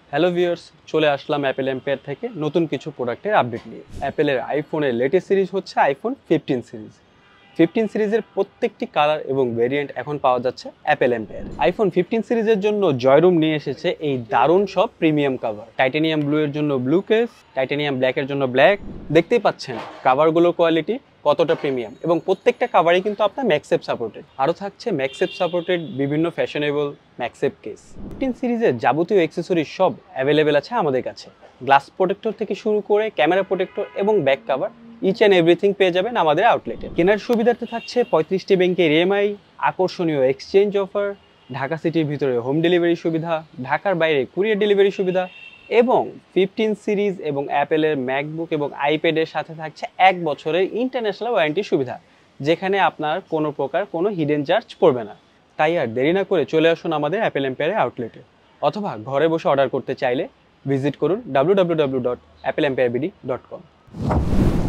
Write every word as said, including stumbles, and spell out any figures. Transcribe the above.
Hello viewers, চলে আসলাম Apple empire থেকে নতুন কিছু প্রোডাক্টের আপডেট নিয়ে। অ্যাপেলের আইফোনের লেটেস্ট সিরিজ হচ্ছে আইফোন ফিফটিন সিরিজ। ফিফটিন সিরিজের প্রত্যেকটি কালার এবং ভেরিয়েন্ট এখন পাওয়া যাচ্ছে অ্যাপেল এম্পায়ার। আইফোন ফিফটিন সিরিজের জন্য জয়রুম নিয়ে এসেছে এই দারুণ সব প্রিমিয়াম কাভার। টাইটানিয়াম ব্লু এর জন্য ব্লু কেস, টাইটানিয়াম ব্ল্যাক এর জন্য ব্ল্যাক। দেখতেই পাচ্ছেন কাভারগুলোর কোয়ালিটি কতটা প্রিমিয়াম, এবং প্রত্যেকটা কাভারই কিন্তু আপনার ম্যাক্সেপ সাপোর্টেড। আরও থাকছে ম্যাক্সেপ সাপোর্টেড বিভিন্ন ফ্যাশনেবল ম্যাক্সেপ কেস। ফিফটিন সিরিজের যাবতীয় অ্যাক্সেসরি সব অ্যাভেলেবেল আছে আমাদের কাছে। গ্লাস প্রোটেক্টর থেকে শুরু করে ক্যামেরা প্রোটেক্টর এবং back cover each and everything পেয়ে যাবেন আমাদের আউটলেটে। কেনার সুবিধাতে থাকছে পঁয়ত্রিশটি ব্যাংকের ইএমআই, আকর্ষণীয় এক্সচেঞ্জ অফার, ঢাকা সিটির ভিতরে হোম ডেলিভারি সুবিধা, ঢাকার বাইরে কুরিয়ার ডেলিভারি সুবিধা, এবং ফিফটিন সিরিজ এবং অ্যাপেলের ম্যাকবুক এবং আইপ্যাডের সাথে থাকছে এক বছরের ইন্টারন্যাশনাল ওয়ারেন্টি সুবিধা, যেখানে আপনার কোনো প্রকার কোনো হিডেন চার্জ পড়বে না। তাই আর দেরি না করে চলে আসুন আমাদের অ্যাপেল এম্পায়ারের আউটলেটে, অথবা ঘরে বসে অর্ডার করতে চাইলে ভিজিট করুন W W W dot Apple Empire BD dot কম।